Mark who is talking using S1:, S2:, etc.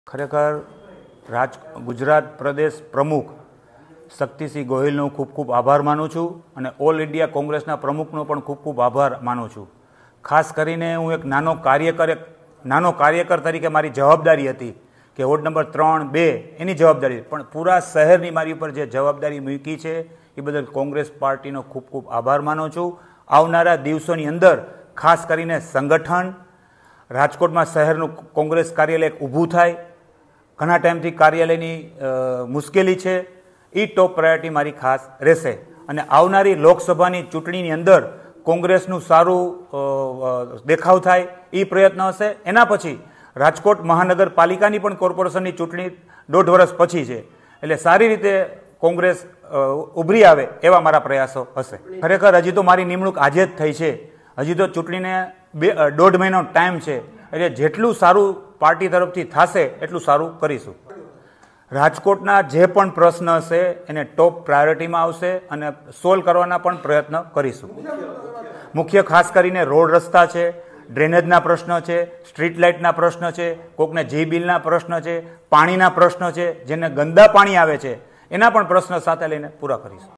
S1: ખરેખર ગુજરાત પ્રદેશ પ્રમુખ શક્તિસિંહ ગોહિલનો ખૂબ ખૂબ આભાર માનું છું અને ઓલ ઇન્ડિયા કોંગ્રેસના પ્રમુખનો પણ ખૂબ ખૂબ આભાર માનું છું. ખાસ કરીને હું એક નાનો કાર્યકર તરીકે મારી જવાબદારી હતી કે વોર્ડ નંબર 3-2 એની જવાબદારી, પણ પૂરા શહેરની મારી ઉપર જે જવાબદારી મૂકી છે એ બદલ કોંગ્રેસ પાર્ટીનો ખૂબ ખૂબ આભાર માનું છું. આવનારા દિવસોની અંદર ખાસ કરીને સંગઠન, રાજકોટમાં શહેરનું કોંગ્રેસ કાર્યાલય ઊભું થાય, ઘણા ટાઈમથી કાર્યાલયની મુશ્કેલી છે, એ ટોપ પ્રાયોરિટી મારી ખાસ રહેશે. અને આવનારી લોકસભાની ચૂંટણીની અંદર કોંગ્રેસનું સારું દેખાવ થાય એ પ્રયત્ન હશે. એના પછી રાજકોટ મહાનગરપાલિકાની પણ કોર્પોરેશનની ચૂંટણી 1.5 વર્ષ પછી છે, એટલે સારી રીતે કોંગ્રેસ ઉભરી આવે એવા મારા પ્રયાસો હશે. ખરેખર હજી તો મારી નિમણૂક આજે જ થઈ છે, હજી તો ચૂંટણીને 1.5 મહિનો ટાઈમ છે, એટલે જેટલું સારું પાર્ટી તરફથી થશે એટલું સારું કરીશું. રાજકોટના જે પણ પ્રશ્ન હશે એને ટોપ પ્રાયોરિટીમાં આવશે અને સોલ્વ કરવાના પણ પ્રયત્ન કરીશું. મુખ્ય ખાસ કરીને રોડ રસ્તા છે, ડ્રેનેજના પ્રશ્ન છે, સ્ટ્રીટ લાઇટના પ્રશ્ન છે, કોકને જી બિલના પ્રશ્ન છે, પાણીના પ્રશ્ન છે, જેને ગંદા પાણી આવે છે એના પણ પ્રશ્ન સાથે લઈને પૂરા કરીશું.